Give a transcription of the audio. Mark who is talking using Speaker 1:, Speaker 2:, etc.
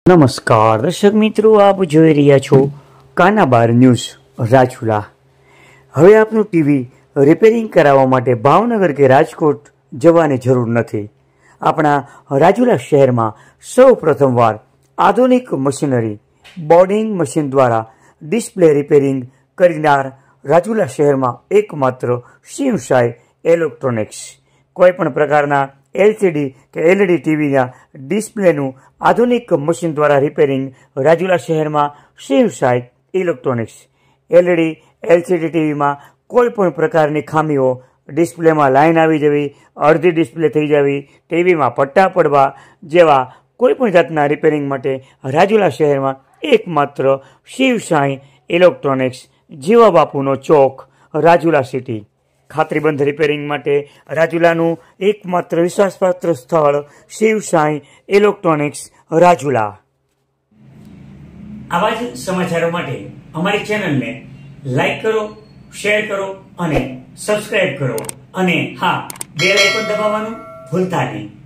Speaker 1: નમસ્કાર દર્શક મિત્રો, આપ જોઈ રહ્યા છો કાનાબાર ન્યૂઝ રાજુલા। હવે આપનું ટીવી રિપેરિંગ કરાવવા માટે ભાવનગર કે રાજકોટ જવાની જરૂર નથી। આપણા રાજુલા શહેરમાં સૌ પ્રથમવાર આધુનિક મશીનરી બોર્ડિંગ મશીન દ્વારા ડિસ્પ્લે રિપેરિંગ કરનાર રાજુલા શહેરમાં એકમાત્ર શિવ સાઈ ઇલેક્ટ્રોનિક્સ। કોઈપણ પ્રકારના એલસીડી કે એલઈડી ટીવીના ડિસ્પ્લેનું આધુનિક મશીન દ્વારા રિપેરિંગ રાજુલા શહેરમાં Shiv Sai electronics. LED LCD ટીવીમાં કોઈ પણ પ્રકારની ખામીઓ, ડિસ્પ્લેમાં લાઇન આવી જવી, અડધી ડિસ્પ્લે થઈ જવી, ટીવીમાં પટ્ટા પડવા જેવા કોઈ પણ જાતના રિપેરિંગ માટે રાજુલા શહેરમાં એકમાત્ર શિવ સાઈ ઇલેક્ટ્રોનિક્સ, જીવા બાપુનો ચોક, રાજુલા સિટી। ખાતરીબંધ રિપેરિંગ માટે રાજુલાનું એકમાત્ર વિશ્વાસપાત્ર સ્થળ શિવ સાઈ ઇલેક્ટ્રોનિક્સ રાજુલા। આવા જ સમાચારો માટે અમારી ચેનલને લાઈક કરો, શેર કરો અને સબસ્ક્રાઇબ કરો અને હા, બેલ આઇકોન દબાવવાનું ભૂલતા નહીં।